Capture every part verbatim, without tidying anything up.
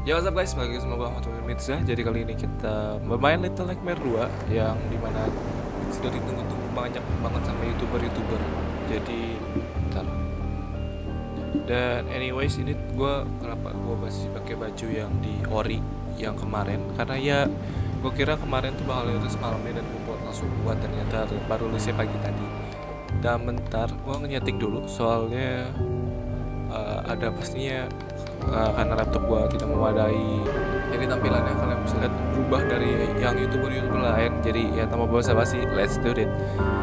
Ya what's up guys, balik lagi sama gue Ahmad Mirza. Jadi kali ini kita bermain Little Nightmares dua yang dimana sudah ditunggu-tunggu banyak banget sama youtuber-youtuber. Jadi bentar. Dan anyways ini gue kenapa gue masih pakai baju yang di Ori yang kemarin, karena ya gue kira kemarin tuh bakal rilis malamnya dan gue buat langsung buat, ternyata baru rilisnya pagi tadi. Dan bentar gue ngetik dulu soalnya uh, ada pastinya Uh, karena laptop gua tidak memadai, jadi tampilannya kalian bisa lihat berubah dari yang youtuber-youtuber lain. Jadi ya tanpa basa-basi, let's do it.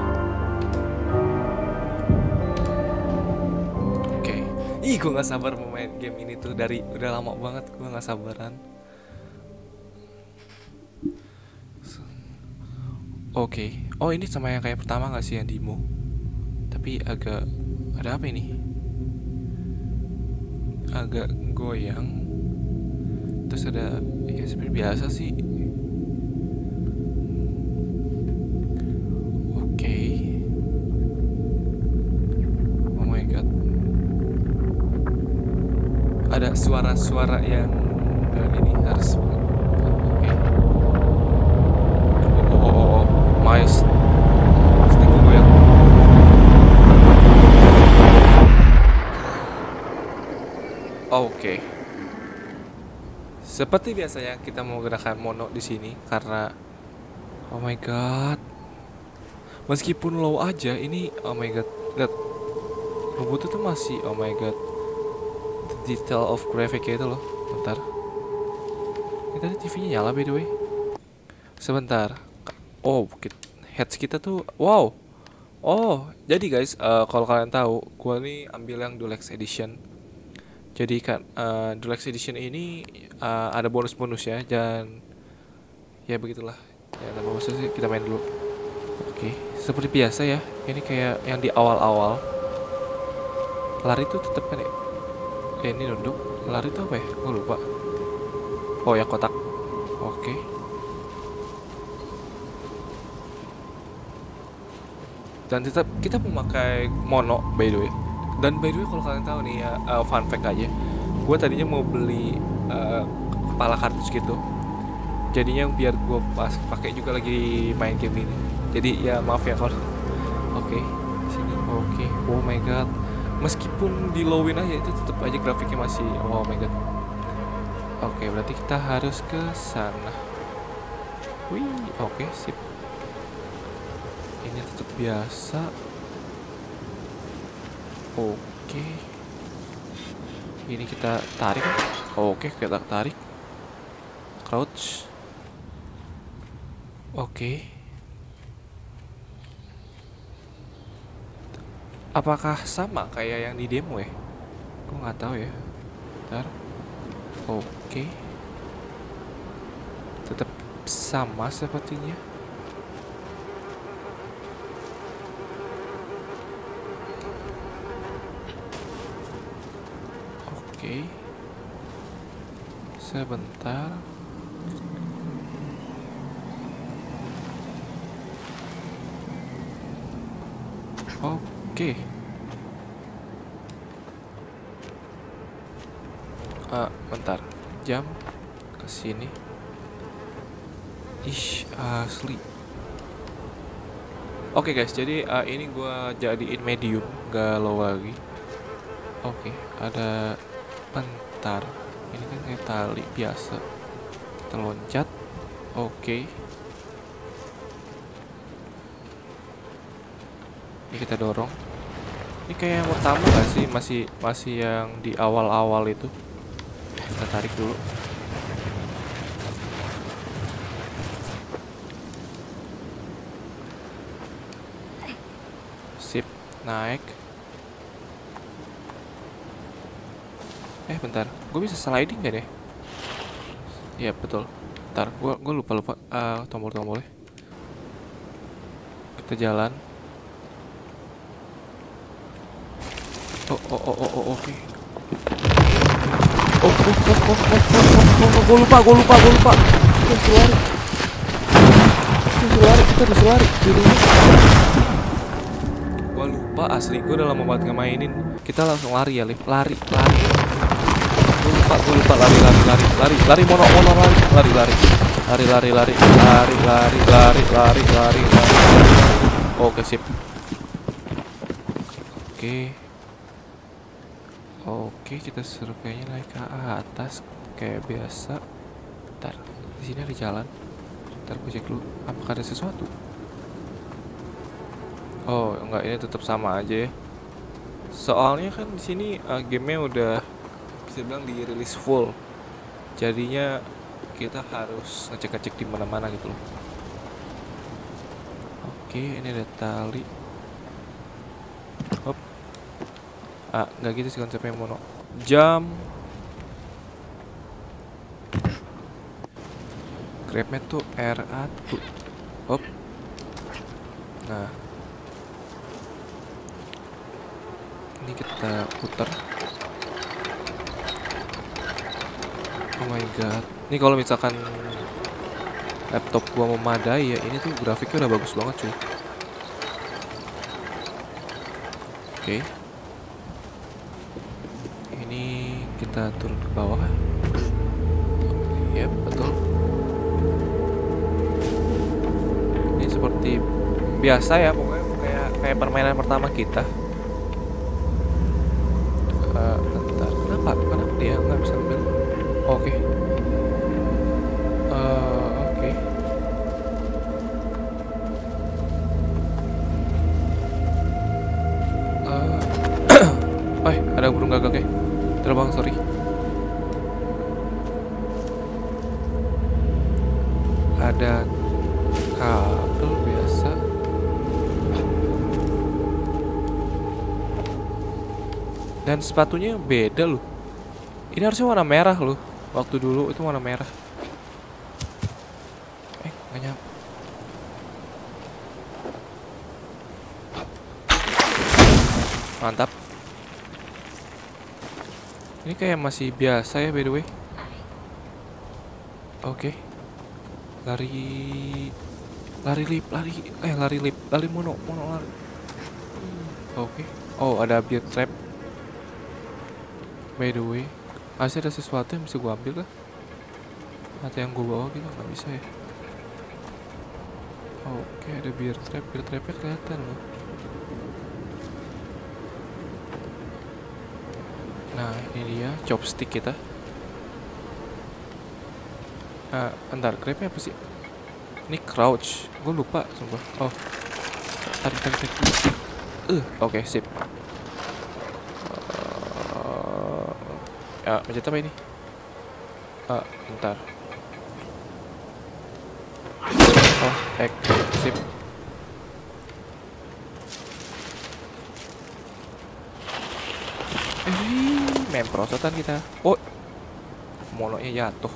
Oke, okay. Ih gua nggak sabar mau main game ini tuh, dari udah lama banget gua nggak sabaran. Oke, okay. Oh ini sama yang kayak pertama nggak sih, yang demo? Tapi agak ada apa ini? Agak goyang, terus ada ya seperti biasa sih. Oke, okay. Oh my god, ada suara-suara yang uh, ini harus. Oke, okay. oh, oh, oh, oh. My stick goyang. Oke, okay. Seperti biasanya kita mau gerakan mono di sini karena oh my god, meskipun low aja ini, oh my god, lihat robot itu masih oh my god, the detail of graphic itu loh. Bentar, ini tadi T V-nya nyala by the way. Sebentar, oh heads kita tuh wow. Oh jadi guys, uh, kalau kalian tahu, gua nih ambil yang Deluxe Edition. Jadi kan uh, Deluxe Edition ini uh, ada bonus-bonus ya, dan ya begitulah. Ya tanpa basa sih kita main dulu. Oke, seperti biasa ya. Ini kayak yang di awal-awal. Lari tuh tetap kan ya. Eh, ini nunduk. Lari tuh apa ya? Gue lupa. Oh ya kotak. Oke. Dan tetap kita memakai mono by the way. Dan by the way kalau kalian tahu nih ya, uh, fun fact aja, gue tadinya mau beli uh, kepala kardus gitu, jadinya biar gue pas pakai juga lagi main game ini. Jadi ya maaf ya kalau oke okay, sini oke okay. Oh my god, meskipun di lowin aja itu tetap aja grafiknya masih oh my god. Oke okay, berarti kita harus ke sana. Wih oke okay, sip. Ini tetap biasa. Oke, ini kita tarik. Oke, kita tarik. Crouch. Oke. Apakah sama kayak yang di demo ya? Gue nggak tahu ya. Bentar. Oke. Tetap sama sepertinya. Oke, okay. Sebentar. Oke, okay. uh, bentar, jam ke sini. Ish, asli. Oke okay guys, jadi uh, ini gua jadiin medium, gak low lagi. Oke, okay, ada. Bentar, ini kan kayak tali biasa. Kita loncat. Oke okay. Ini kita dorong. Ini kayak yang pertama gak sih? Masih masih yang di awal-awal itu. Kita tarik dulu. Sip, naik. Eh bentar, gue bisa sliding gak deh? Iya betul. Bentar, gue gue lupa lupa uh, tombol-tombolnya. Kita jalan. Oh oh oh oh oh oke. Okay. Oh oh oh oh oh oh oh oh gue lupa gue lupa gue lupa. Kita harus lari. Kita harus lari kita harus lari. Gue lupa asli, gue udah lama banget ngemainin. Kita langsung lari ya, Liv. Lari lari. lupa, gue lupa. Lari, lari, lari, lari, lari, mono, mono, lari, lari, lari, lari, lari, lari, lari, lari, lari, lari, lari, lari. Oke, sip. Oke, oke, kita surveinya naik ke atas kayak biasa. Ntar, di sini ada jalan. Ntar gue cek dulu, apakah ada sesuatu? Oh, enggak, ini tetap sama aja ya. Soalnya kan di sini uh, gamenya udah bisa bilang dirilis full. Jadinya kita harus ngecek-ngecek di mana-mana gitu loh. Oke, ini ada tali. Hop. Ah, nggak gitu sih konsepnya mono. Jam. Grabnya tuh R satu. Hop. Nah. Ini kita putar. Oh my god. Ini kalau misalkan laptop gua memadai ya, ini tuh grafiknya udah bagus banget cuy. Oke. Okay. Ini kita turun ke bawah. Yep, betul. Ini seperti biasa ya, pokoknya kayak kayak permainan pertama kita. Uh, bentar, kenapa? Kenapa dia nggak bisa ambil? Oke. Okay. Uh, Oke. Okay. Uh, eh, ada burung gagak ya? Terbang, sorry. Ada kabel biasa. Dan sepatunya beda loh. Ini harusnya warna merah loh. Waktu dulu itu warna merah. Eh, nggak nyampe. Mantap. Ini kayak masih biasa ya by the way. Oke. Okay. Lari lari lip, lari eh lari lip, lari mono, mono lari. Oke. Okay. Oh, ada beer trap. By the way, masih ada sesuatu yang bisa gua ambil kah? Atau yang gua bawa gitu nggak bisa ya? Oke, ada beer trap, beer trapnya kelihatan loh. Nah, ini dia chopstick kita. Nah, bentar, grabnya apa sih? Ini crouch, gue lupa sumpah. Oh, tarik tarik tarik. Uh, oke, okay, sip. Uh, ya, mencet apa ini? Ah, uh, bentar. Oh, X, sip. Eh, main perosotan kita. Oh, mononya jatuh.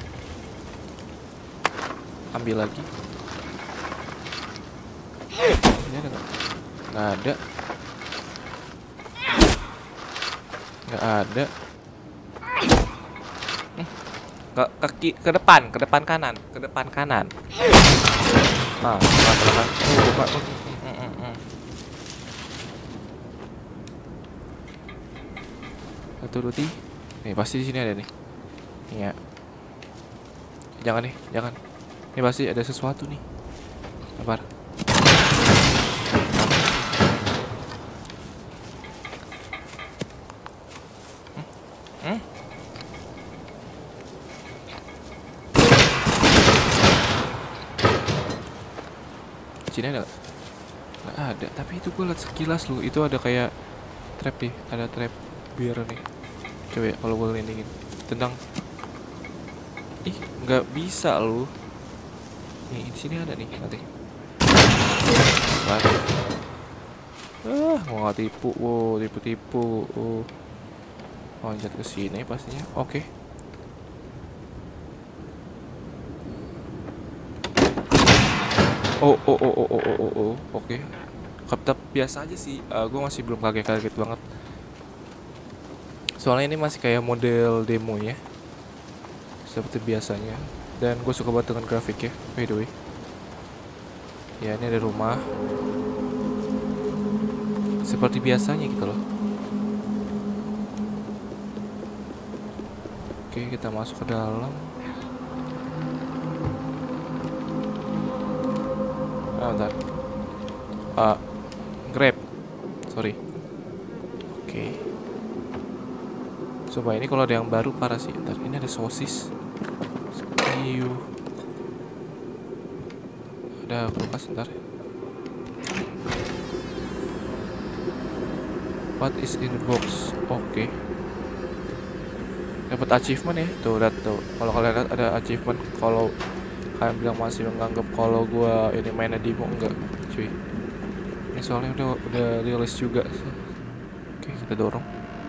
Ambil lagi. Ini ada nggak? Nggak ada. Nggak ada. Ke kaki ke depan, ke depan kanan, ke depan kanan. Ah, pelan-pelan. Oh, lupa. Satu, dua, tiga. Nih pasti di sini ada nih. Iya. Jangan nih, jangan. Ini pasti ada sesuatu nih. Sabar. Hmm? Hmm? Sini ada gak? Gak ada, tapi itu gue liat sekilas loh. Itu ada kayak trap nih, ada trap biar nih. Coba ya kalau gue ngelindingin. Tentang ih, nggak bisa loh. Nih, di sini ada nih nanti. Mati. Ah, mau nggak tipu, wow, tipu-tipu. Oh, loncat ke sini pastinya. Oke. Okay. Oh, oh, oh, oh, oh, oh, oh, oh. Oke. Okay. Tetap biasa aja sih. Uh, gue masih belum kaget-kaget banget. Soalnya ini masih kayak model demo ya, seperti biasanya. Dan gue suka banget dengan grafiknya, by the way. Ya, ini ada rumah seperti biasanya gitu loh. Oke, kita masuk ke dalam. Ah, bentar. Ah, Grab. Sorry. Oke. Coba ini kalau ada yang baru parah sih. Bentar, ini ada sosis. Iu. Ada kulkas, bentar. What is in the box? Oke. Dapat achievement ya. Tuh, lihat tuh. Kalau kalian lihat ada achievement. Kalau kalian bilang masih menganggap kalau gua ini mainnya demo, enggak, cuy. Ini soalnya udah udah rilis juga. Oke, kita dorong.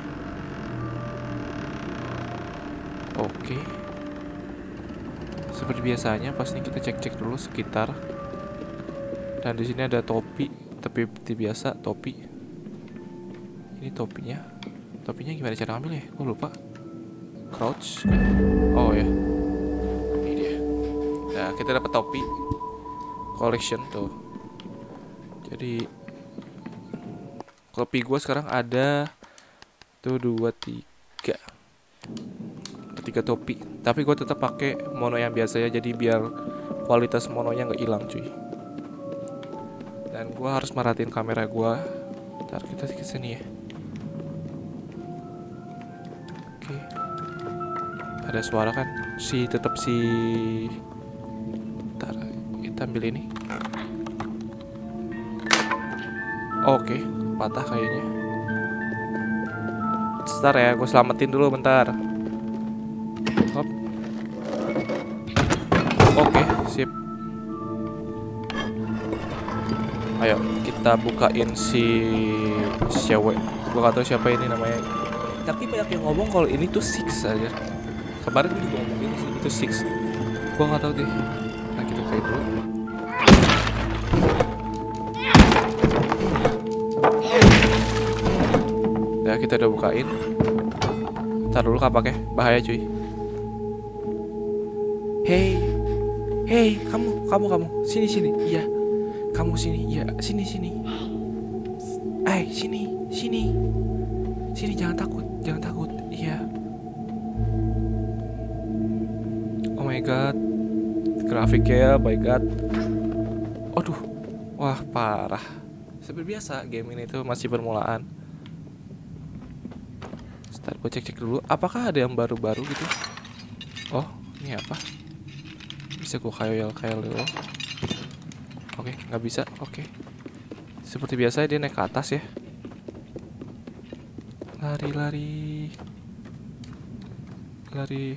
Oke. Seperti biasanya, pasti kita cek-cek dulu sekitar. Dan di sini ada topi, tapi seperti biasa topi. Ini topinya. Topinya gimana cara ambil ya? Gue lupa. Crouch. Oh ya. Ini dia. Nah, kita dapat topi. Collection tuh. Jadi topi gue sekarang ada tuh dua tiga. Tiga topi, tapi gue tetap pakai mono yang biasa ya, jadi biar kualitas mononya nggak hilang cuy. Dan gue harus merhatiin kamera gue. Ntar kita ke sini ya. Oke, ada suara kan? Si tetap si. Ntar kita ambil ini. Oke, patah kayaknya. Bentar ya, gue selamatin dulu bentar. Hop. Oke, sip. Ayo kita bukain si cewek. Gua gak tahu siapa ini namanya. Tapi banyak yang ngomong kalau ini tuh Six aja. Kemarin gue juga ngomongin sih itu Six. Gua gak tahu deh. Nah, kita bukain dulu. Ya, kita udah bukain. Ntar dulu kapaknya, bahaya cuy. Hey, hey, kamu, kamu, kamu, sini, sini, iya, kamu sini, iya, sini, sini, eh, sini, sini, sini, jangan takut, jangan takut, iya. Oh my god, grafiknya, my god, aduh, wah parah. Seperti biasa, game ini tuh masih permulaan. Start, gue cek-cek dulu, apakah ada yang baru-baru gitu? Oh, ini apa? Bisa gue khayal-khayal dulu. Oke, nggak bisa. Oke. Seperti biasa dia naik ke atas ya. Lari, lari. Lari.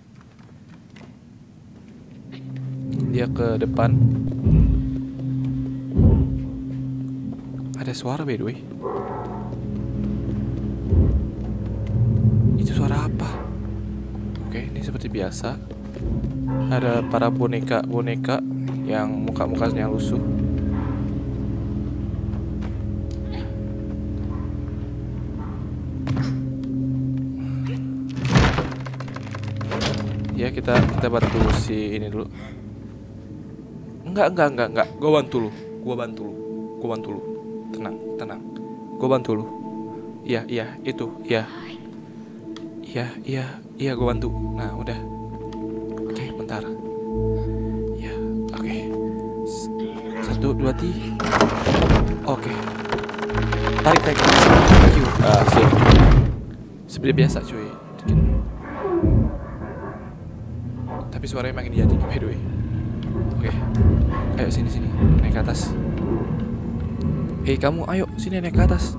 Dia ke depan. Ada suara by the way. Itu suara apa? Oke, ini seperti biasa. Ada para boneka-boneka yang muka-mukanya lusuh. Ya, kita kita bantu si ini dulu. Enggak, enggak, enggak, enggak. Gue bantu lu. Gue bantu lu. Gue bantu lu. Tenang, tenang. Gue bantu lu. Iya, iya, itu, iya. Iya, iya, iya, gue bantu. Nah, udah. Oke, bentar. Ya, oke. Satu, dua, tiga. Oke. Tarik, tarik. Thank you. Uh, sip. Seperti biasa, cuy. Tapi suaranya makin jadi, by the way. Oke. Ayo, sini, sini. Naik ke atas. Hei, kamu, ayo. Sini, naik ke atas.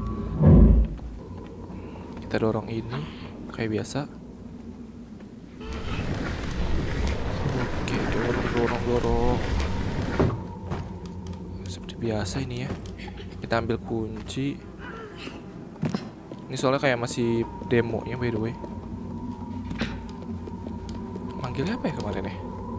Kita dorong ini. Kayak biasa. Oke, dorong, dorong, dorong. Seperti biasa ini ya. Kita ambil kunci. Ini soalnya kayak masih demonya by the way. Manggilnya apa ya kemarin ya?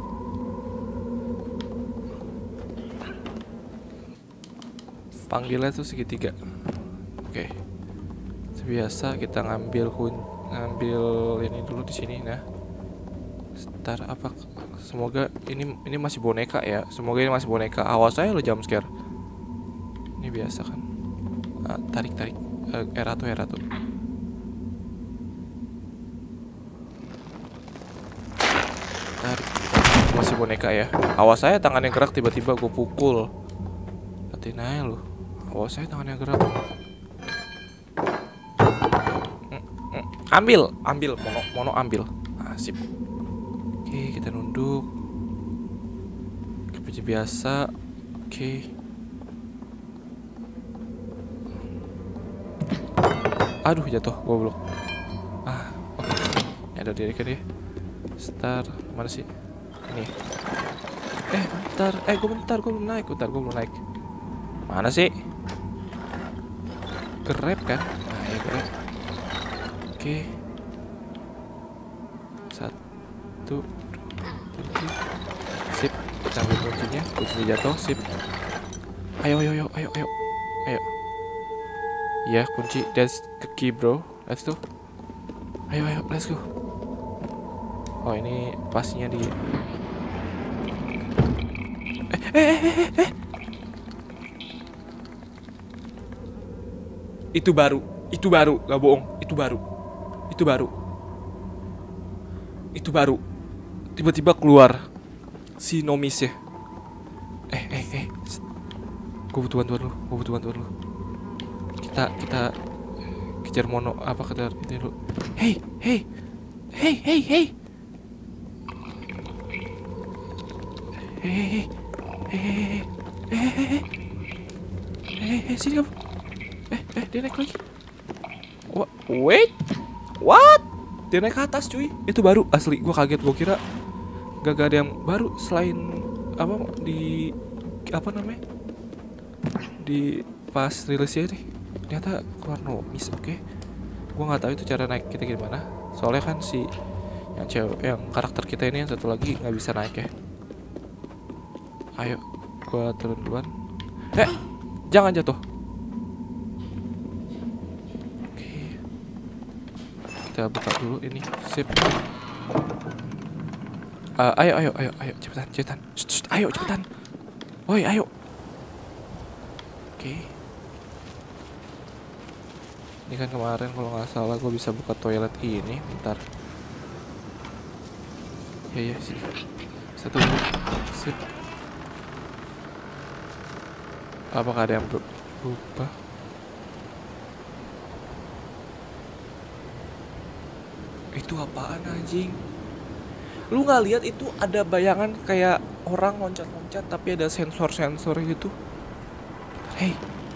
Panggilnya tuh segitiga. Oke. Sebiasa kita ngambil kunci. Ngambil ini dulu di sini. Nah, ntar apa? Semoga ini ini masih boneka ya. Semoga ini masih boneka. Awas saya lo jump scare. Ini biasa kan. Ah, tarik tarik. Uh, era tuh era tuh. tarik. Masih boneka ya. Awas saya tangan yang gerak tiba-tiba gue pukul. Hatiin aja lu. Awas saya tangan yang gerak. Mm, mm. Ambil, ambil mono, mono ambil. Ah, sip. Oke, kita nunduk. Seperti biasa. Oke. Aduh, jatuh goblok. Ah, oke. Okay. Ada diri kan dia. Star, mana sih? Ini. Eh, bentar. Eh, gue bentar, gue belum naik. Bentar, gue belum naik. Mana sih? Grab kan? Nah, ya grab. Oke. Okay. Satu, kunci. Sip. Kita ambil kuncinya. Kuncinya jatuh. Sip. Ayo, ayo, ayo, ayo, ayo, ayo. Ya, kunci. That's the key, bro. Let's go. Ayo, ayo, let's go. Oh, ini pastinya di. Eh, eh, eh, eh, eh. Itu baru, itu baru, gak bohong, itu baru, itu baru, itu baru. Tiba-tiba keluar si nomis ya. Eh, eh, eh. Gue butuh bantuan lu, gue butuh bantuan lu. Kita, kita kejar mono apa kejar itu lu. Hey, hey, hey, hey, hey. Hehehe, hehehe, hehehe, hehehe, sini kamu. Eh, eh, dia naik lagi. What? Wait, what? Dia naik ke atas, cuy. Itu baru asli. Gue kaget, gue kira gak, gak ada yang baru selain apa di apa namanya di pas rilisnya nih. Ternyata keluar nomis, oke. Okay. Gue nggak tahu itu cara naik kita gimana. Soalnya kan si yang cewek, yang karakter kita ini yang satu lagi nggak bisa naik ya. Ayo, gua turun duluan. Eh, jangan jatuh. Oke. Kita buka dulu ini. Sip. Uh, ayo, ayo, ayo, ayo, cepetan, cepetan. Shh, shh, ayo, cepetan. Woi, ayo. Oke. Ini kan kemarin kalau nggak salah gue bisa buka toilet ini. Bentar. Ya, ya, sini. Satu dulu. Sip. Apakah ada yang berubah? Itu apaan anjing? Lu nggak lihat itu ada bayangan kayak orang loncat-loncat tapi ada sensor-sensor gitu. Hey.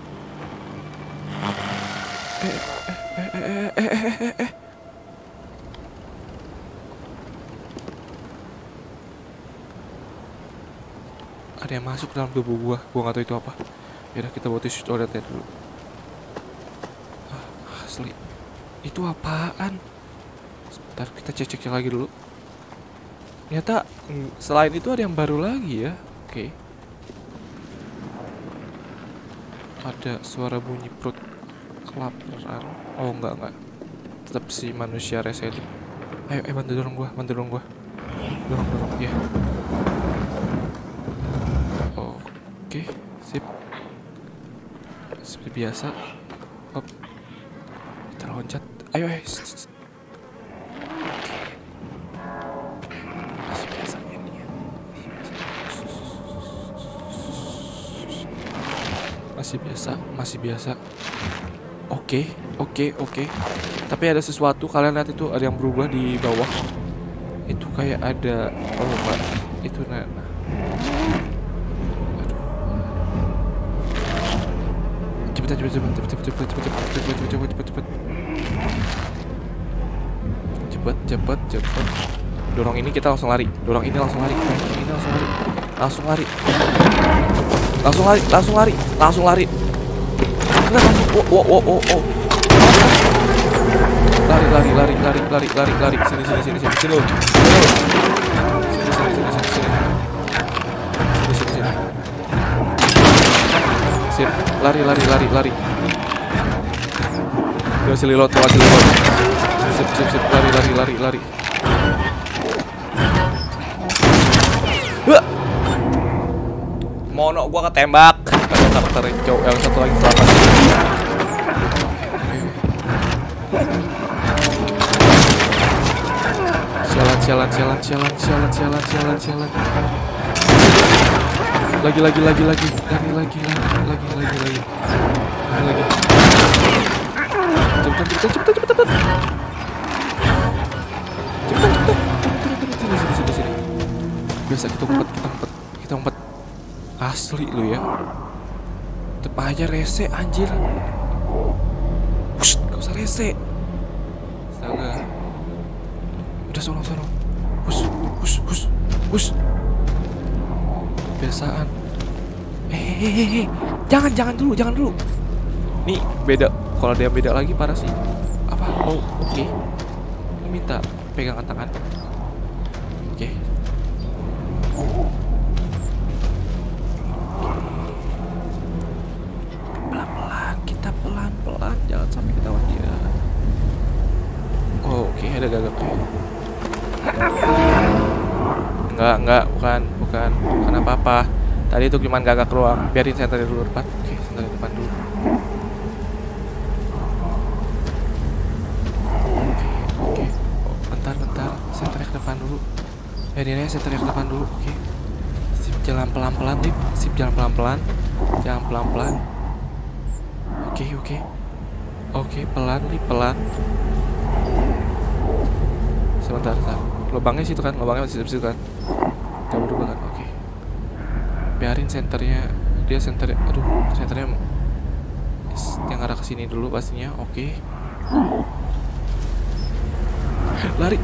Eh, eh, eh, eh, eh, eh, eh, eh. Ada yang masuk dalam tubuh gua. Gua nggak tahu itu apa. Yaudah kita bawa tisu toiletnya dulu. Ah, asli. Itu apaan? Sebentar kita cek-cek lagi dulu. Ternyata selain itu ada yang baru lagi ya. Oke. Ada suara bunyi perut kelaparan. Oh enggak enggak. Tetap si manusia rese itu. Ayo, eh bantu dorong gua, bantu dorong gua. Dorong dorong ya. Oke, sip. Seperti biasa. Hop. Kita loncat. Ayo, eh. Masih biasa ini ya. Masih biasa, masih biasa. Oke, oke, oke. Tapi ada sesuatu, kalian lihat itu ada yang berubah di bawah. Itu kayak ada, oh enggak, itu nah. Cepet cepet cepet cepet cepet cepet cepet cepet cepet cepet cepet cepet cepet cepet cepet. Dorong ini kita langsung lari. Dorong ini langsung lari. Dorong ini langsung lari. Langsung lari. Langsung lari. Langsung lari. Langsung lari. Langsung. Oh oh oh oh. Lari lari lari lari lari lari lari. Sini sini sini sini sini. Sini sini sini sini sini. Sini sini sini. Sip, lari lari lari lari. Gak selilot, gak selilot. Sip sip sip, lari lari lari lari. Wah. Mono gua ketembak. Ada karakter cowok yang satu lagi selamat. Sialan, sialan, sialan, sialan, sialan, sialan, sialan, sialan. Lagi, lagi, lagi, lagi, lagi, lagi, lagi, lagi, lagi, lagi, lagi. Cepetan, cepetan, cepetan, cepetan, cepetan. Cepetan, cepetan. Sini, sini, sini, sini. Biasa kita ngumpet, kita ngumpet, kita ngumpet. Asli lu ya. Tetep aja rese anjir. Wush, gak usah rese. Astaga. Udah sono sono. Hus, hus, hus, hus. Kebiasaan. Hehehe. Jangan, jangan dulu, jangan dulu. Nih beda. Kalau dia beda lagi parah sih. Apa? Oh, oke. Okay. Lu minta pegangan tangan. Oke. Okay. Pelan-pelan, kita pelan-pelan, jangan sampai ketahuan dia. Oh, oke, okay. Ada gagaknya. Enggak, enggak, bukan, bukan, bukan apa-apa. Tadi itu cuma gagak doang. Biarin senter dulu depan. Oke, okay, senter depan dulu. Oke, oke. Oh, bentar, bentar. Senternya ke depan dulu. Biarin aja senternya ke depan dulu. Oke. Okay. Sip jalan pelan-pelan, Lip. Sip jalan pelan-pelan. Jalan pelan-pelan. Oke, okay, oke. Okay. Oke, okay, pelan, Lip, pelan. Sebentar, sebentar. Lubangnya situ kan, lubangnya masih situ kan. Gak berubah kan, oke. Okay. Biarin senternya, dia senternya, aduh, senternya yang arah ke sini dulu pastinya, oke. Okay. Lari.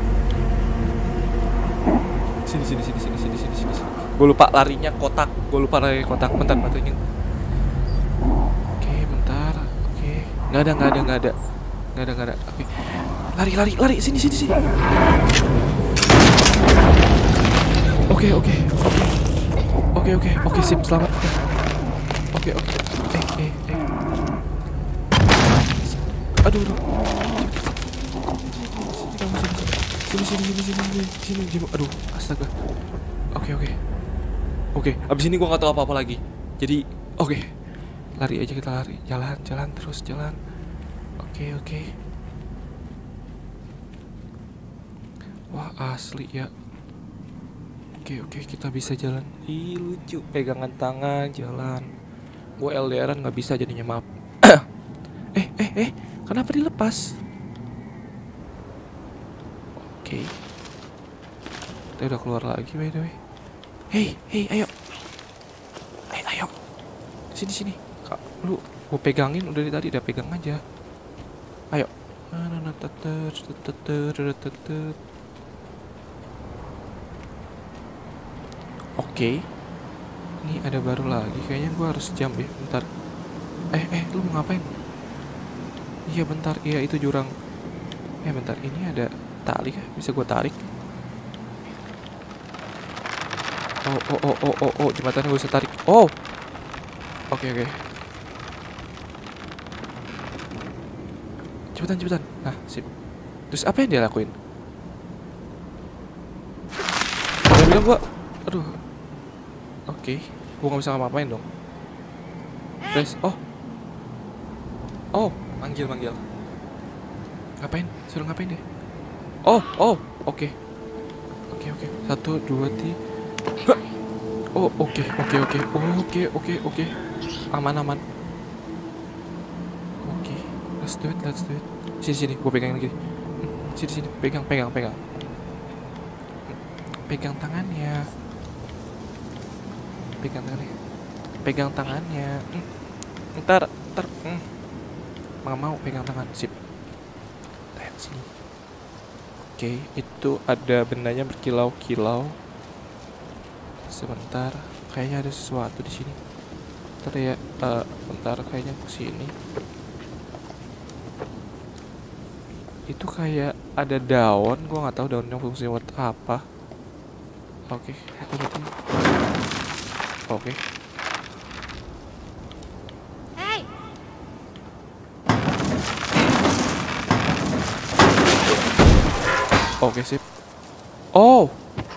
Sini, sini, sini, sini, sini, sini, sini. Gue lupa larinya kotak, gue lupa lari kotak. Bentar, matanya. Oke, okay, bentar, oke. Okay. Nggak ada, nggak ada, nggak ada, nggak ada, nggak ada. Oke. Okay. Lari, lari, lari, sini, sini, sini. Oke, oke, oke, oke, oke, oke, sip, selamat. Oke, oke, eh, eh, eh. Aduh, aduh. Sini, sini, sini, sini, sini, sini, sini, aduh, astaga. Oke, oke, oke. Abis ini gua nggak tahu apa-apa lagi. Jadi, oke, lari aja kita lari, jalan, jalan terus, jalan. Oke, oke. Wah, asli ya. Oke, oke, kita bisa jalan. Ih, lucu. Pegangan tangan, jalan. Gue L D R-an nggak bisa jadinya, maaf. eh, eh, eh. Kenapa dilepas? Oke. Kita udah keluar lagi, by the way. Hei, hei, ayo. Ayo, ayo. Sini, sini. Kak, lu gue pegangin udah dari tadi, udah pegang aja. Ayo. Nah, nah, nah, teter, teter, teter, teter. Oke, okay. Ini ada baru lagi. Kayaknya gue harus jump ya. Bentar. Eh, eh, lu mau ngapain? Iya, bentar. Iya, itu jurang. Eh, bentar. Ini ada tali kah? Bisa gue tarik? Oh, oh, oh, oh, oh, oh. Jembatannya gue bisa tarik. Oh. Oke, okay, oke. Okay. Cepetan, cepetan. Nah, sip. Terus apa yang dia lakuin? Dia bilang gue, aduh. Oke, okay. Gue gak bisa ngapa-ngapain dong. Press, oh. Oh, manggil, manggil. Ngapain? Suruh ngapain deh? Oh, oh, oke. Okay. Oke, okay, oke. Okay. Satu, dua, tiga. Oh, oke, okay, oke, okay, oke. Okay. Oh, oke, okay, oke, okay, oke. Okay. Aman, aman. Oke, okay. Let's do it, let's do it. Sini, sini, gue pegang lagi. Sini, sini, pegang, pegang, pegang. Pegang tangannya. Pegang tangannya. Pegang tangannya. Hmm. Ntar, ntar. Hmm. Nggak mau pegang tangan. Sip. Lihat sini. Oke, itu ada bendanya berkilau-kilau. Sebentar, kayaknya ada sesuatu di sini. Bentar ya, uh, bentar kayaknya ke sini. Itu kayak ada daun, gua nggak tahu daunnya fungsinya buat apa. Oke, itu berarti. Oke. Hey. Oke, sip. Oh.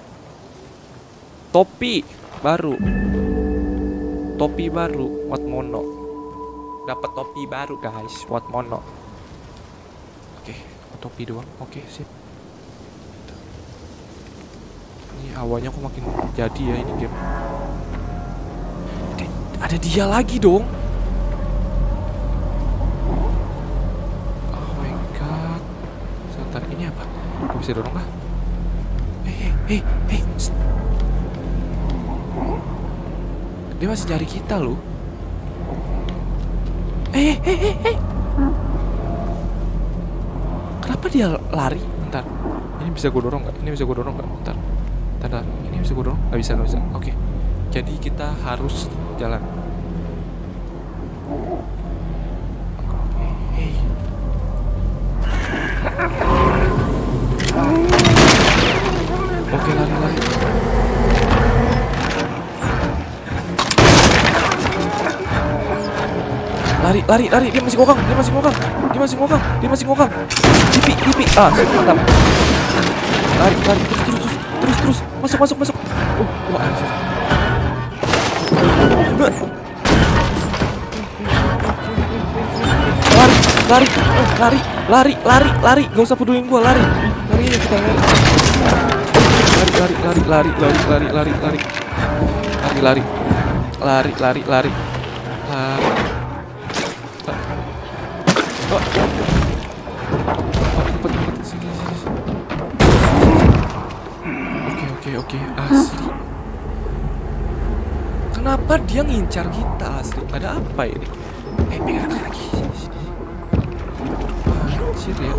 Topi baru. Topi baru Wat Mono. Dapat topi baru, guys, Wat Mono. Oke, topi doang. Oke, sip. awalnya kok makin jadi ya ini game. Ada, ada dia lagi dong. Oh my god. Sebentar, ini apa? Gue bisa dorong kah? Hei, hei, hei, hei. Dia masih nyari kita loh. Eh, eh, eh, eh. Kenapa dia lari? Bentar. Ini bisa gue dorong nggak? Ini bisa gue dorong nggak? Bentar. Bentar. Ini bisa gue dorong? Nggak bisa, nggak bisa. Oke. Jadi kita harus jalan. Hey, hey. Oke, lari, lari. Lari, lari, lari, dia masih ngokang, dia masih ngokang, dia masih ngokang, dia masih ngokang. Tipi, tipi, ah, mantap. Lari, lari, terus, terus, terus, terus, terus, masuk, masuk, masuk. Oh, wah, anjir. Lari, lari, oh, lari, lari, lari, lari, gak usah pedulin gua, lari, lari aja kita lari. Lari, lari, lari, lari, lari, lari, lari, lari, lari, lari, lari, lari, lari, lari. Oh, cepet, cepet, sini, sini. Oke, oke, oke, asli. Kenapa dia ngincar kita asli? Ada apa ini? Eh, pegang lagi, sini, sini. Anjir ya.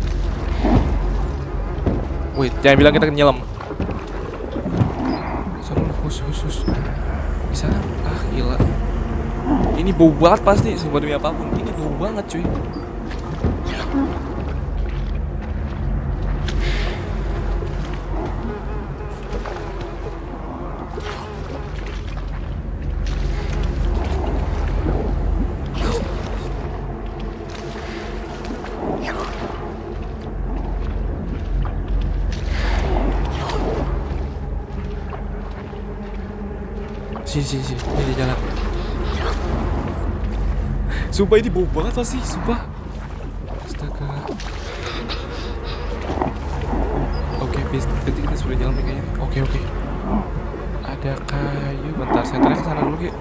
Wait, jangan bilang kita nyelam. Sono, hus, hus, hus. Di sana, ah gila. Ini bau banget pasti, sumpah demi apapun. Ini bau banget cuy. Sini, sini, sini. Ini jalan. Sumpah ini bau banget pasti, sumpah. Astaga. Oke, berarti kita sudah jalan nih kayaknya. Oke, oke. Ada kayu, bentar, senternya ke sana dulu, Ki.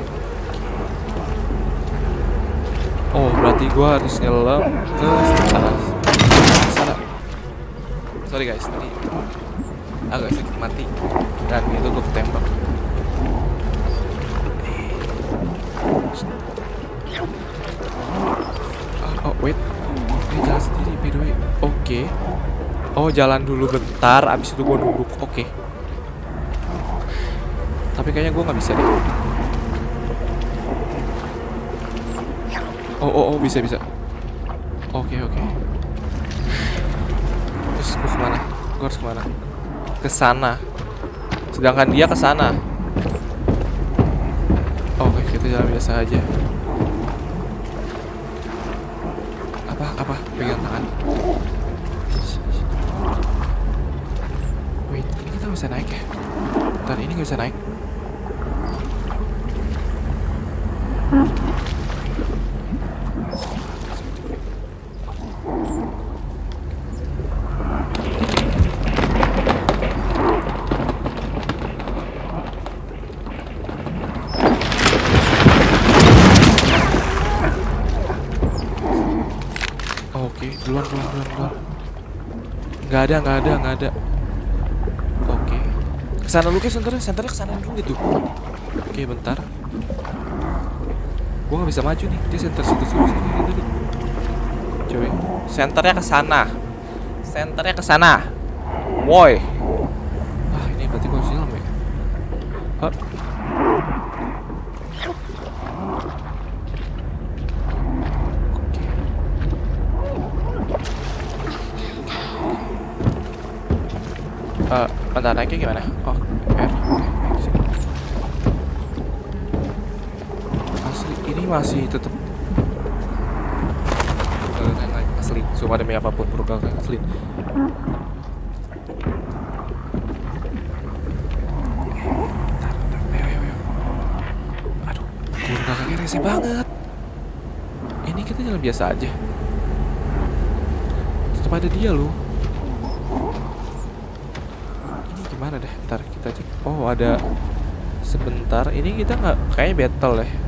Oh, berarti gua harus nyelam ke sana. Sana. Sorry guys, tadi agak sedikit mati dan itu gua ketembak. Oh wait, ini jalan sendiri by the way. Oke. Okay. Oh jalan dulu bentar, abis itu gue duduk. Oke. Okay. Tapi kayaknya gue nggak bisa deh. Oh oh oh bisa bisa. Oke okay, oke. Okay. Terus gue kemana? Gue harus kemana? Ke sana. Sedangkan dia ke sana. Oke okay, kita jalan biasa aja. Apa apa pegang tangan. Wait, ini kita bisa naik ya? Bentar, ini nggak bisa naik. Duluan, duluan, duluan, duluan. Nggak ada, nggak ada, nggak ada. Oke. Kesana dulu, ke senternya, senternya kesana dulu gitu. Oke, bentar. Gua nggak bisa maju nih. Dia center situ, situ, situ, situ. Coba. Senternya kesana. Senternya kesana. Woi. Ah, ini berarti gua harus nyelam ya. Ah. Uh, bentar, naiknya gimana? Oh, R. Asli, ini masih tetap uh, naik asli. Sumpah demi apapun, bro, asli. Bentar, bentar, ayo, ayo, ayo. Aduh, burung kakaknya rese banget. Ini kita jalan biasa aja. Tetap ada dia loh. gimana deh, ntar kita cek. Oh ada, sebentar ini kita nggak kayaknya battle ya,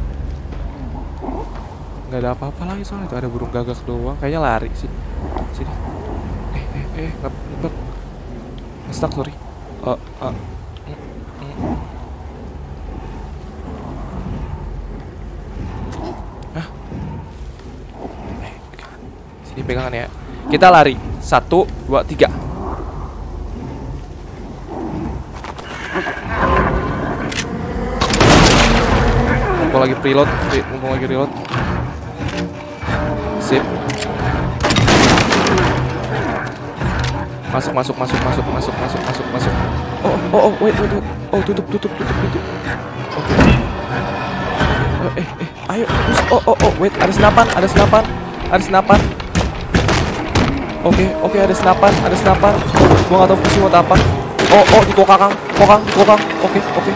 nggak ada apa-apa lagi soalnya itu ada burung gagak doang, kayaknya lari sih. Sini. Eh eh eh nggak nggak stuck, sorry. Oh uh, mm, mm. Hah? Eh, sini pegangan ya. Kita lari. Satu, dua, tiga. Mumpung lagi preload, mumpung lagi reload. Sip. Masuk, masuk, masuk, masuk, masuk, masuk, masuk, masuk. Oh, oh, oh, wait, wait, wait. Oh, tutup, tutup, tutup, tutup. Oke. Okay. Oh, eh, eh, ayo, terus. Oh, oh, oh, wait, ada senapan, ada senapan, ada senapan. Oke, okay, oke, okay, ada senapan, ada senapan. Gua nggak tahu fungsi buat apa. Oh, oh, di kokang, kokang, kokang. Oke, okay, oke. Okay.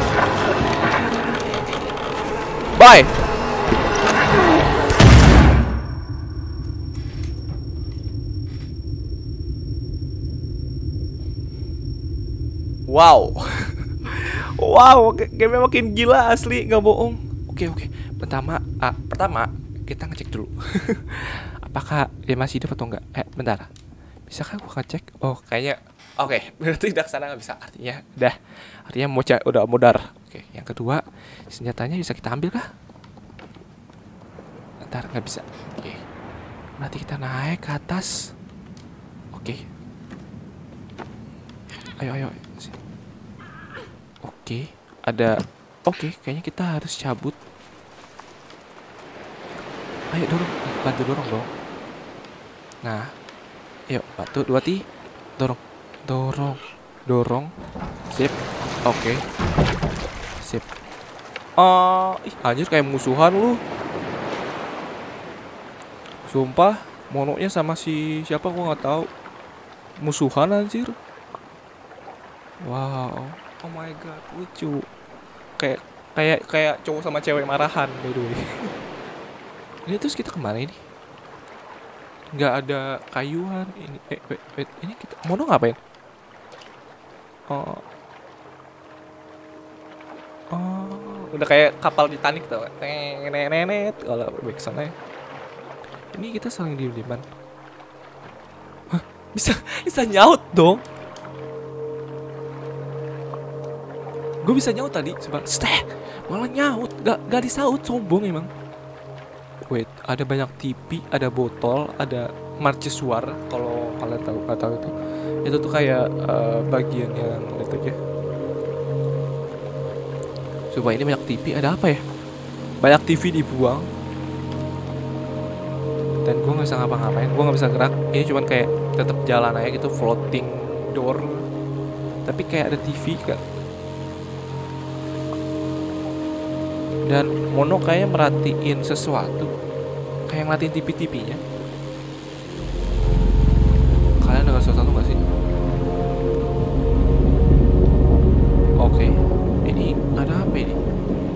Bye. Wow. Wow, game makin gila asli, nggak bohong. Oke, oke. Pertama, ah, pertama kita ngecek dulu. Apakah dia masih hidup atau enggak? Eh, bentar. Bisakah gua ngecek? Oh, kayaknya oke, okay, berarti udah kesana nggak bisa. Artinya udah, artinya mau udah modar. Oke, okay. Yang kedua, senjatanya bisa kita ambil kah? Bentar, nggak bisa. Oke, okay. Berarti kita naik ke atas. Oke. Okay. Ayo, ayo. Oke, okay. Ada. Oke, okay, kayaknya kita harus cabut. Ayo dorong, bantu dorong dong. Nah, yuk, satu, dua, tiga, dorong, dorong, dorong, sip, oke, okay. Sip. Ah, uh, ih, anjir kayak musuhan lu. Sumpah, monoknya sama si siapa gua nggak tahu. Musuhan anjir. Wow, oh my god, lucu. Kayak kayak kayak cowok sama cewek marahan by the way. Ini terus kita kemana ini? Nggak ada kayuan ini. Eh, wait, wait. Ini kita mono ngapain? Oh, oh, udah kayak kapal Titanic tau. Nenet kalau back sana. Ini kita saling diem-dieman. Hah? Bisa bisa nyaut dong. Gue bisa nyaut tadi, sebab steh, malah nyaut, gak gak disaut, sombong emang. Wait, ada banyak T V, ada botol, ada mercusuar. Kalau kalian tahu nggak tahu itu, itu tuh kayak uh, bagian yang lihat aja. Coba ini banyak T V, ada apa ya? Banyak T V dibuang. Dan gue nggak bisa ngapa-ngapain, gue nggak bisa gerak. Ini cuman kayak tetap jalan aja gitu, floating door. Tapi kayak ada T V kan. Dan Mono kayak merhatiin sesuatu, kayak ngeliatin T V-T V-nya. Kalian dengar sesuatu nggak sih? Oke, ini ada apa ini?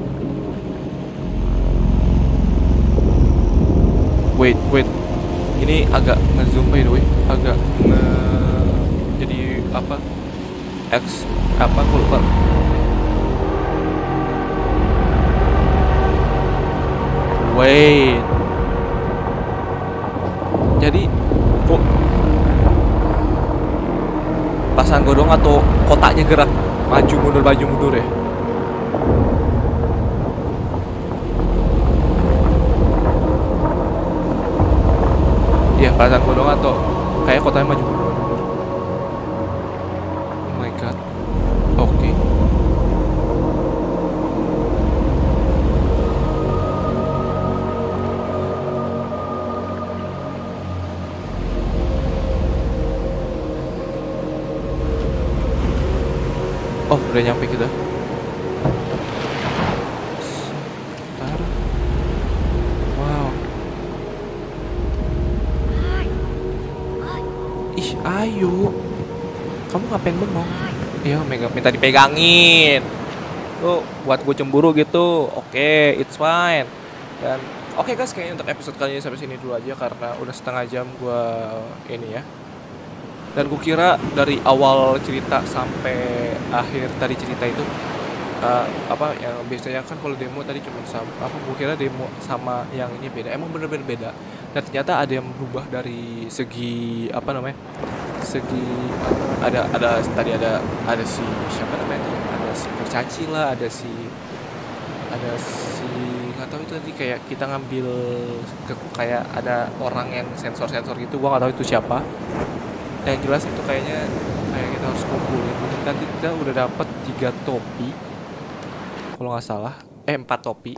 Wait, wait, ini agak ngezoom by the way, agak nge jadi apa? X apa? Gue lupa. Wait. Jadi kok pasang godong atau kotaknya gerak maju mundur maju mundur ya? Iya, pasang godong atau kayak kotaknya maju mundur maju mundur. Oh my god. Oke. Okay. Oh, udah nyampe kita. Sebentar. Wow. Ih, ayo. Kamu ngapain bengong? Iya, minta dipegangin. Tuh, buat gue cemburu gitu. Oke, okay, it's fine. Dan oke okay guys, kayaknya untuk episode kali ini sampai sini dulu aja karena udah setengah jam gue ini ya. Dan kukira dari awal cerita sampai akhir tadi cerita itu uh, apa yang biasanya kan kalau demo tadi cuma sama apa kukira demo sama yang ini beda, emang bener-bener beda. Dan ternyata ada yang berubah dari segi apa namanya, segi ada ada tadi ada ada si siapa namanya, ada si kurcaci lah, ada si ada si nggak tahu itu tadi kayak kita ngambil ke kayak ada orang yang sensor-sensor gitu, gua nggak tahu itu siapa. Dan yang jelas itu kayaknya kayak kita harus kumpulin. Dan kita udah dapet tiga topi kalau nggak salah, eh empat topi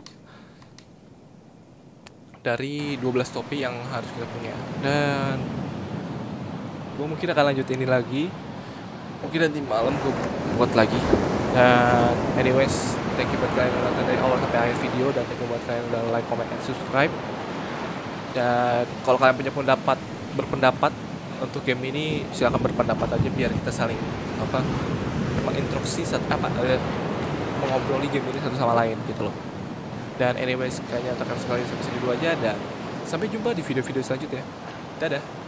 dari dua belas topi yang harus kita punya. Dan gue mungkin akan lanjut ini lagi, mungkin nanti malam gue buat lagi. Dan anyways, thank you buat kalian yang nonton dari awal sampai akhir video, dan thank you buat kalian yang udah like, comment, and subscribe. Dan kalau kalian punya pendapat berpendapat untuk game ini, silakan berpendapat aja biar kita saling apa menginstruksi satu apa eh, mengobroli game ini satu sama lain gitu loh. Dan anyways, kayaknya tekan sekali sampai sini dulu aja, dan sampai jumpa di video-video selanjutnya. Dadah.